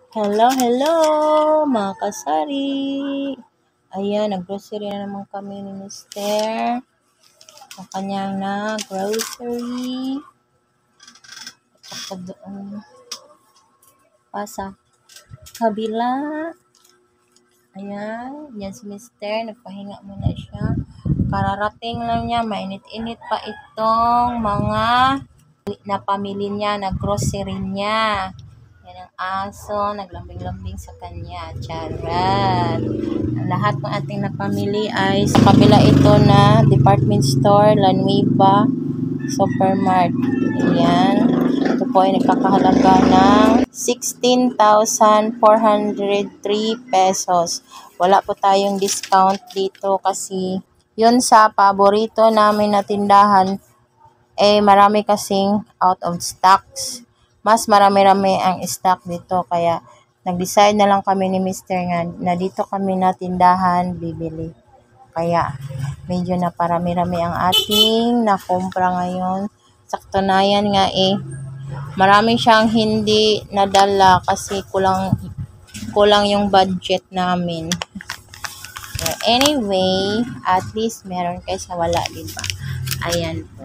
Hello, hello mga kasari. Ayan, nag-grocery na naman kami ni Mister. Sa kanyang na grocery. At saka doon pa sa kabila. Ayan, yan si Mister. Nagpahinga muna siya. Kararating lang niya. Mainit-init pa itong mga napamili niya, na grocery niya. Yan ang aso, naglambing-lambing sa kanya. Charat. Ang lahat ng ating napamili ay sa kabila ito na department store, La Nueva Supermart. Ayan. Ito po ay nagkakahalaga ng 16,403 pesos. Wala po tayong discount dito kasi yun sa paborito namin na tindahan marami kasing out of stocks. Mas marami-rami ang stock dito. Kaya, nag-decide na lang kami ni Mr. nga na dito kami na tindahan bibili. Kaya, medyo na parami-rami ang ating nakumpra ngayon. Sakto na yan nga marami siyang hindi nadala kasi kulang yung budget namin. So, anyway, at least meron kaysa wala, diba? Ayan po.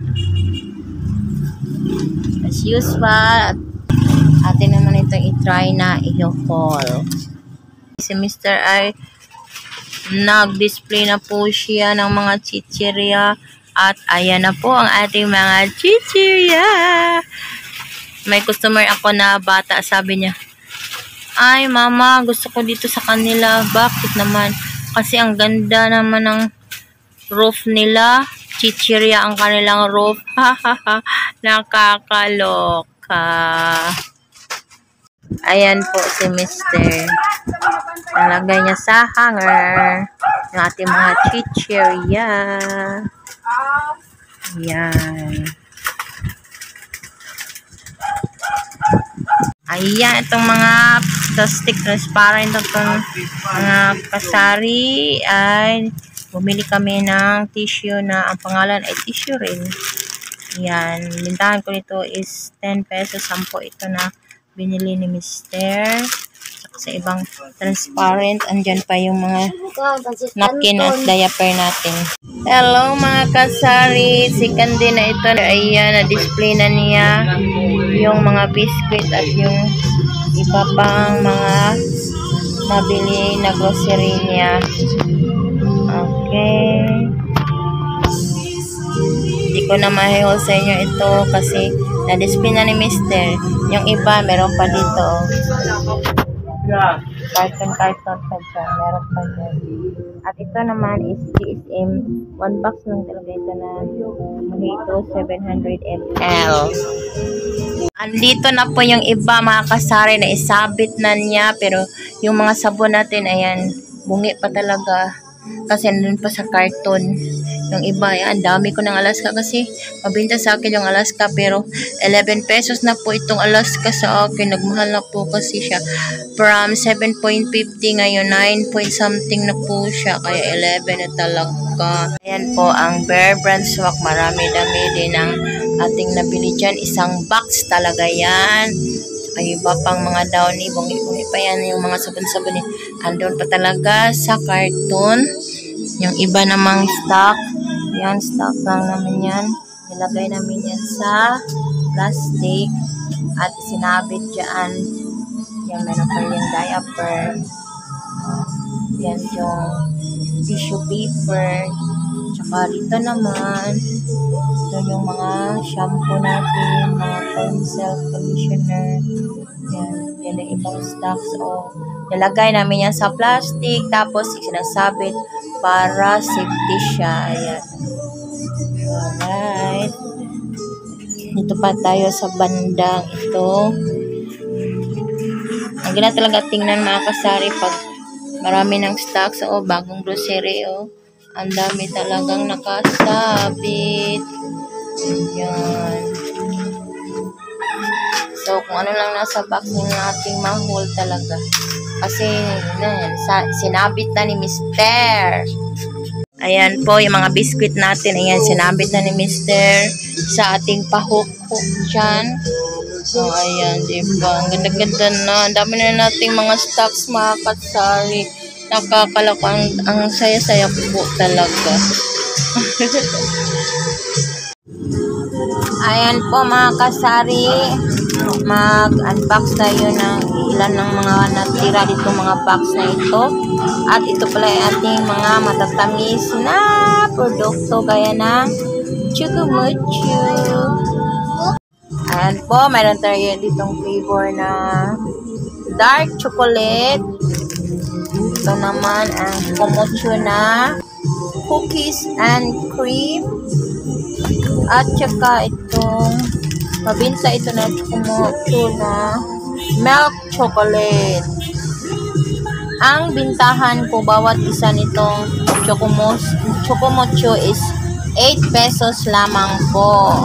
As usual, atin naman itong i-try na i-haul. Si Mr. ay nag-display na po siya ng mga chichirya. At ayan na po ang ating mga chichirya. May customer ako na bata, sabi niya, "Ay mama, gusto ko dito sa kanila." Bakit naman? Kasi ang ganda naman ng roof nila. Chichirya ang kanilang roof. Nakakaloka. Ayan po si Mr. Nalagay niya sa hanger yung ating mga chichirya. Ayan. Ayan, itong mga plastic transparent itong mga kasari ay bumili kami ng tissue na ang pangalan ay tissue rin. Yan. Bintahan ko nito is 10 pesos. 10 ito na binili ni Mr. Sa ibang transparent. Andyan pa yung mga napkin at diaper natin. Hello mga kasari. Sikan din na ito. Ayan, na-display na niya yung mga biscuit at yung iba pang mga nabili na grocery niya. Okay. Hindi ko na mahihol sa inyo ito kasi na-display na ni Mr. Yung iba, meron pa dito. Carton pa dyan. Meron pa dyan. At ito naman is GSM. 1 box lang talaga ito na ito 700 ml. Andito na po yung iba mga kasari na isabit na niya. Pero yung mga sabon natin, ayan, bungi pa talaga. Kasi nandun pa sa carton. Yung iba, yan, dami ko ng Alaska kasi mabinta sa akin yung Alaska pero 11 pesos na po itong Alaska sa akin. Nagmahal na po kasi siya. From 7.50 ngayon, 9 point something na po siya. Kaya 11 na talaga. Ayan po ang Bear Brand Swak. Marami-dami din ang ating nabili dyan. Isang box talaga yan. Ay iba pang mga downy. Bungi-bungi pa yan yung mga sabon-sabon. Andun pa talaga sa carton. Yung iba namang stock. Yan, stock lang namin yan. Nilagay namin yan sa plastic at sinabit dyan. Yan, meron pa yung diaper. Yan yung tissue paper. Tsaka dito naman, ito yung mga shampoo natin, mga pencil, conditioner. Yan yung ibang stocks. Nilagay namin yan sa plastic, tapos sinasabit para safety siya. Ayan. Alright. Dito pa tayo sa bandang ito. Ang ganda talaga tingnan mga kasari pag marami ng stocks bagong grocery ang dami talagang nakasabit. Ayan. So kung ano lang nasa box nating mahol talaga. Kasi sinabit na ni Mr. Ayan po, yung mga biscuit natin. Ayan, sinabit na ni Mr. sa ating pahukok dyan. So, ayan, diba? Ang ganda-ganda na. Ang dami na nating mga stocks, mga kasari. Nakakalako. Ang saya-saya po talaga. Ayan po, mga kasari. Mag-unbox tayo ng ilan ng mga natira dito mga box na ito. At ito pala ay ating mga matatamis na produkto gaya ng Chocomocho. Ayan po, mayroon tayo ditong flavor na dark chocolate. Ito naman ang Chocomocho na cookies and cream. At saka itong mabinta ito na Chocomocho na milk chocolate. Ang bintahan ko bawat isa nitong Chocomocho is 8 pesos lamang po.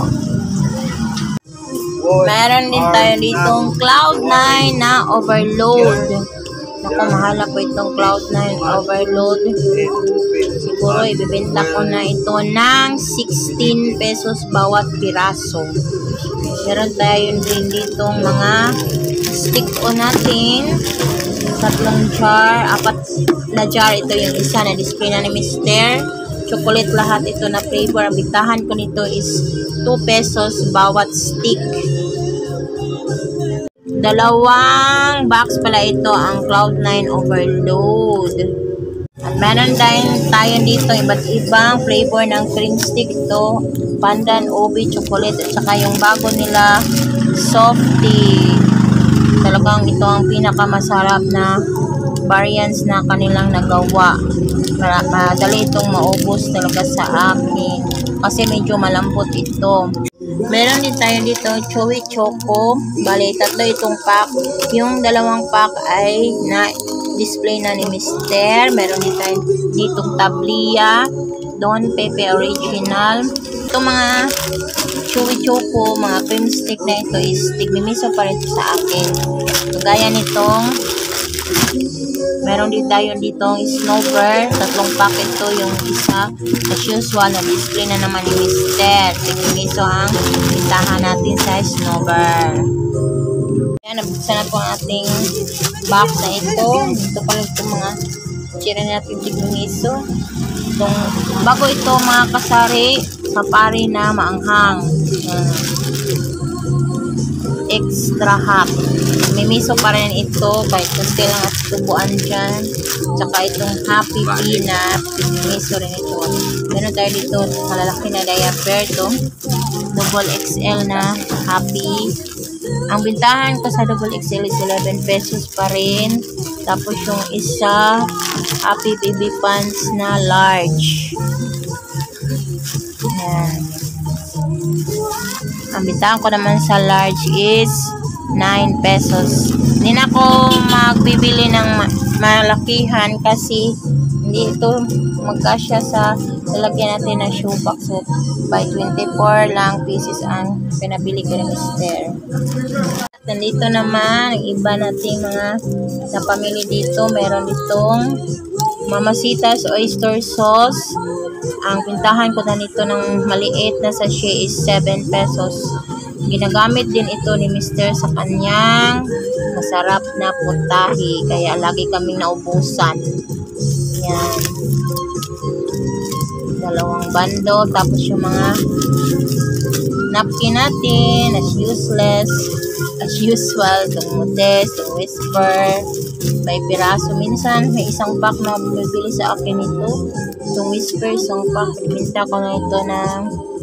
Meron din tayo ditong Cloud9 na overload. Naku, mahala po itong Cloud9 overload. Siguro ibibenta ko na ito ng 16 pesos bawat piraso. Meron tayo din ditong mga stick o natin. 3 jar, 4 na jar. Ito yung isa na display na ni Mr. Chocolate lahat ito na flavor. Ang bintahan ko nito is 2 pesos bawat stick. 2 box pala ito ang Cloud9 overload. At meron din tayo dito iba't ibang flavor ng cream stick. Ito pandan, ubi, chocolate at saka yung bago nila softy. Talagang ito ang pinakamasarap na variants na kanilang nagawa. Madali itong maubos talaga sa akin kasi medyo malambot ito. Meron din tayo dito Chewy Choco. Bale, 3 itong pack. Yung 2 pack ay na display na ni Mr. Meron din tayo ditong Tablia, Don Pepe Original. Itong mga Chewy Choco, mga cream stick na ito is tigmimiso pa rin sa akin. So, gaya nitong meron din tayo ditong Snowbird. 3 pack ito yung isa. As usual, na-display na naman ni Mr. Tigmimiso ang bintahan natin sa Snowbird. Ayan, nabuksan na po ang ating box na ito. Ito pala itong mga tsira natin tigmimiso. Bago ito mga kasari, sapari na maanghang. Extra hot. May miso pa rin ito kahit kunti lang at tubuan dyan. Tsaka itong Happy Peanut. Miso rin ito. Meron tayo dito malalaki na diaper. Ito double XL na Happy. Ang bintahan ko sa double XL is 11 pesos pa rin. Tapos yung isa Happy Baby Pants na large. Ayan. Ang bintahan ko naman sa large is 9 pesos. Hindi na ako magbibili ng malakihan kasi hindi ito magkasya sa lalagyan natin na shoebox. So, by 24 lang pieces ang pinabili ko ni Mr. At nandito naman, iba nating mga napamili dito. Meron ditong Mamacita's Oyster Sauce. Ang pintahan ko na nito ng maliit na sachet is 7 pesos. Ginagamit din ito ni Mr. sa kanyang masarap na putahe. Kaya lagi kaming naubusan. Yan. 2 bando. Tapos yung mga napkin natin as useless. As usual. Itong Modest, itong Whisper. May piraso. Minsan may isang pack na bumibili sa akin ito. Itong Whisper, isang pack. Pinibinta ko na ito ng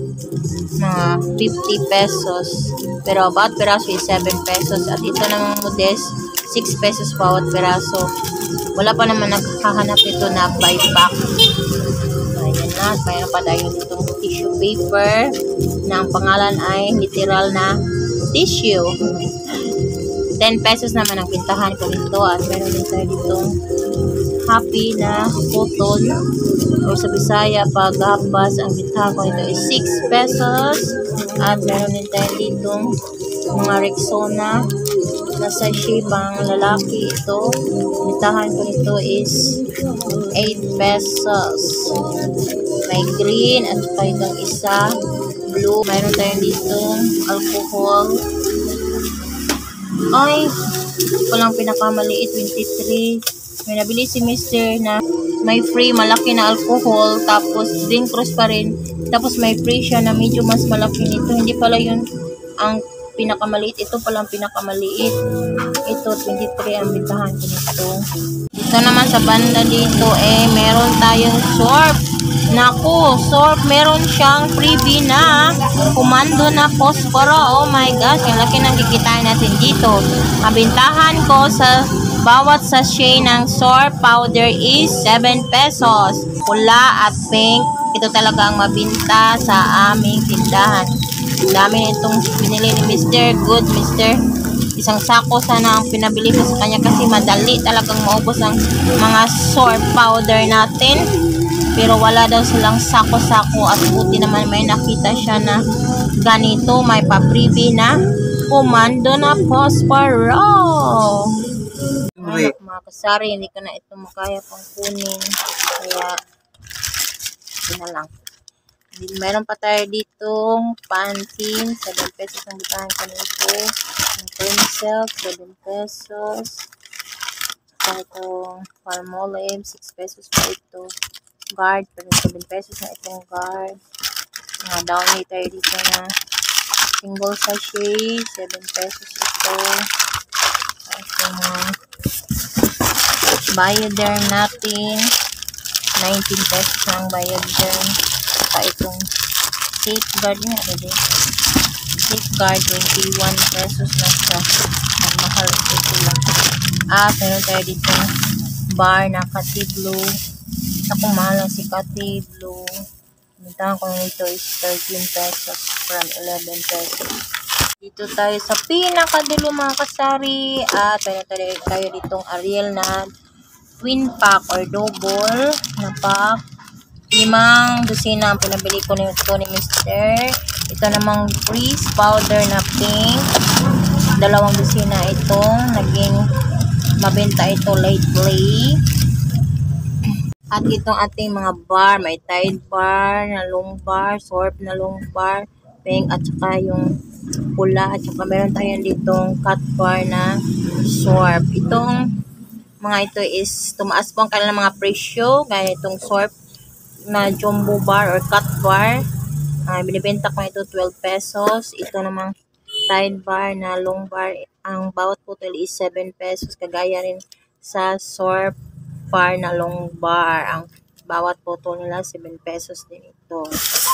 50 pesos. Pero bawat piraso is 7 pesos. At ito namang Modest, 6 pesos bawat piraso. Wala pa naman naghahanap ito na buy pack. Ayan na. Mayroon pa tayo itong tissue paper na ang pangalan ay literal na tissue. 10 pesos naman ang pintahan ko nito. At meron din tayo ditong Happy na cotton o sa Bisaya paghahambas. Ang bintahan ko nito is 6 pesos. At meron din tayo ditong mga Rexona na sachet pang lalaki ito. Bintahan ko nito is 8 pesos. May green at itong isa blue. Meron tayo ditong alcohol Ay, palang pinakamaliit, 23. May nabili si Mr. na may free malaki na alcohol, tapos din cross pa rin. Tapos may free siya na medyo mas malaki nito. Hindi pala yun ang pinakamaliit. Ito pala ang pinakamaliit. Ito, 23 ang bintahan ko nito. Dito naman sa banda dito, meron tayong Sorb. Naku, Sorb, meron siyang freebie na komando na posporo. Oh my gosh, ang laki ng kikitain natin dito. Ang bintahan ko sa bawat sachet ng Sorb powder is 7 pesos. Pula at pink, ito talaga ang mabinta sa aming tindahan. Dami itong binili ni Mr. Good, Mr. Isang sako sana ang pinabili ko sa kanya kasi madali talagang maubos ang mga Sorb powder natin. Pero wala daw silang sako-sako at buti naman may nakita siya na ganito, may pa-freebie na komando na posporo. Anak mga kasari, hindi ko na ito makaya pang kunin. Kaya, ito na lang. Meron pa tayo ditong Pantene, 7 pesos ang bitahan ko nito. Yung pencil, 7 pesos. Saka itong Palmolive, 6 pesos pa ito. Guard, 7 pesos na itong guard. Mga downy tayo dito na single sachet, 7 pesos ito. Itong Bioderm natin, 19 pesos na ang Bioderm. Saka itong Safeguard niya, Safeguard, 21 pesos na siya. Ang mahal ito lang. Meron tayo dito bar na Cathy Blue. Ako mahal ang si Cathy Blue. Bintahan ko nito is 13 pesos from 11 pesos. Dito tayo sa pinakadulo mga kasari. Meron tayo ditong Ariel na twin pack or double na pack. 5 dosina ang pinabili ko nito ni Mr. Ito namang freeze powder na pink. 2 dosina itong naging mabenta ito lately. At itong ating mga bar, may Tide bar na long bar, Sorb na long bar, pink at saka yung pula. At saka meron tayo ditong cut bar na Sorb. Itong mga ito is tumaas po ang kanilang mga presyo. Gaya itong Sorb na jumbo bar or cut bar. Binibenta ko ito 12 pesos. Ito namang Tide bar na long bar. Ang bawat putel is 7 pesos. Kagaya rin sa Sorb bar na long bar. Ang bawat bottle nila 7 pesos din ito.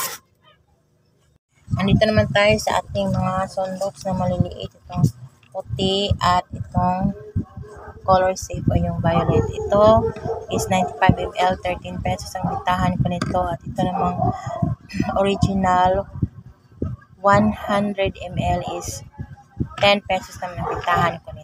Andito naman tayo sa ating mga sundogs na maliliit. Itong puti at itong color safe o yung violet. Ito is 95 ml, 13 pesos ang bitahan ko nito. At ito namang original 100 ml is 10 pesos naman ang bitahan ko nito.